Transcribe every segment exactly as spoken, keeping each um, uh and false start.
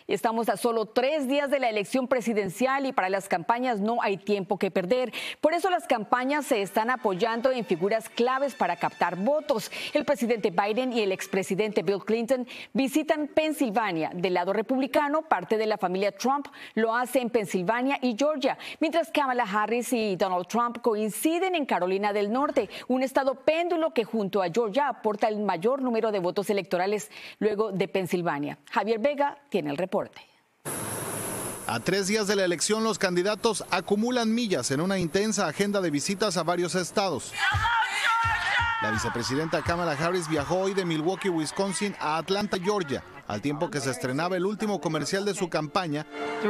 Estamos a solo tres días de la elección presidencial y para las campañas no hay tiempo que perder. Por eso las campañas se están apoyando en figuras claves para captar votos. El presidente Biden y el expresidente Bill Clinton visitan Pensilvania. Del lado republicano, parte de la familia Trump lo hace en Pensilvania y Georgia, mientras Kamala Harris y Donald Trump coinciden en Carolina del Norte, un estado péndulo que junto a Georgia aporta el mayor número de votos electorales luego de Pensilvania. Javier Vega tiene el reporte. A tres días de la elección, los candidatos acumulan millas en una intensa agenda de visitas a varios estados. La vicepresidenta Kamala Harris viajó hoy de Milwaukee, Wisconsin, a Atlanta, Georgia, al tiempo que se estrenaba el último comercial de su campaña,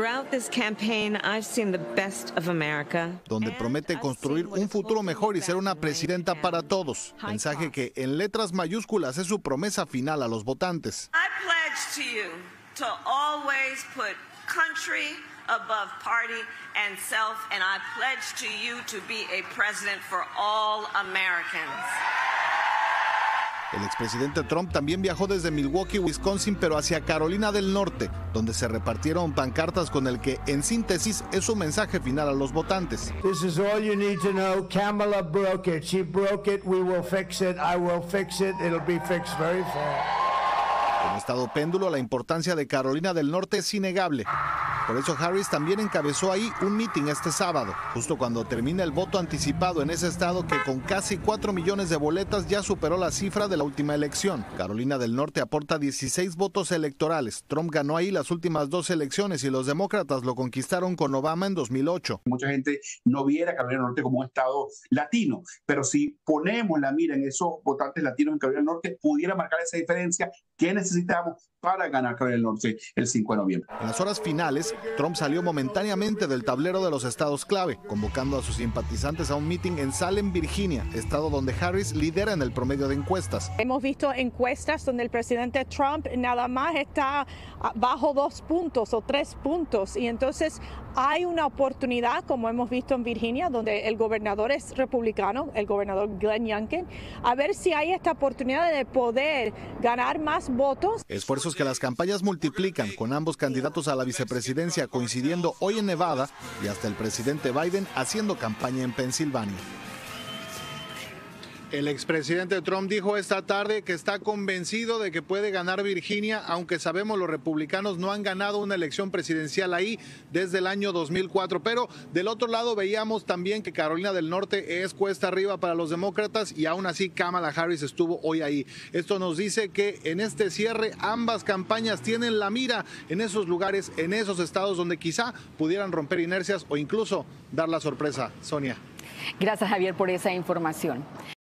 donde promete construir un futuro mejor y ser una presidenta para todos. Mensaje que en letras mayúsculas es su promesa final a los votantes. To always put country above party and self, and I pledge to you to be a president for all Americans. El expresidente Trump también viajó desde Milwaukee, Wisconsin, pero hacia Carolina del Norte, donde se repartieron pancartas con el que, en síntesis, es su mensaje final a los votantes. This is all you need to know. Kamala broke it. She broke it. We will fix it. I will fix it. It'll be fixed very fast. Como estado péndulo, la importancia de Carolina del Norte es innegable. Por eso Harris también encabezó ahí un mitin este sábado, justo cuando termina el voto anticipado en ese estado que con casi cuatro millones de boletas ya superó la cifra de la última elección. Carolina del Norte aporta dieciséis votos electorales. Trump ganó ahí las últimas dos elecciones y los demócratas lo conquistaron con Obama en dos mil ocho. Mucha gente no viera a Carolina del Norte como un estado latino, pero si ponemos la mira en esos votantes latinos en Carolina del Norte, pudiera marcar esa diferencia que necesitamos para ganar Carolina del Norte el cinco de noviembre. En las horas finales, Trump salió momentáneamente del tablero de los estados clave, convocando a sus simpatizantes a un mitin en Salem, Virginia, estado donde Harris lidera en el promedio de encuestas. Hemos visto encuestas donde el presidente Trump nada más está bajo dos puntos o tres puntos, y entonces hay una oportunidad, como hemos visto en Virginia, donde el gobernador es republicano, el gobernador Glenn Youngkin, a ver si hay esta oportunidad de poder ganar más votos. Esfuerzos que las campañas multiplican, con ambos candidatos a la vicepresidencia coincidiendo hoy en Nevada y hasta el presidente Biden haciendo campaña en Pensilvania. El expresidente Trump dijo esta tarde que está convencido de que puede ganar Virginia, aunque sabemos los republicanos no han ganado una elección presidencial ahí desde el año dos mil cuatro. Pero del otro lado veíamos también que Carolina del Norte es cuesta arriba para los demócratas y aún así Kamala Harris estuvo hoy ahí. Esto nos dice que en este cierre ambas campañas tienen la mira en esos lugares, en esos estados donde quizá pudieran romper inercias o incluso dar la sorpresa. Sonia. Gracias, Javier, por esa información.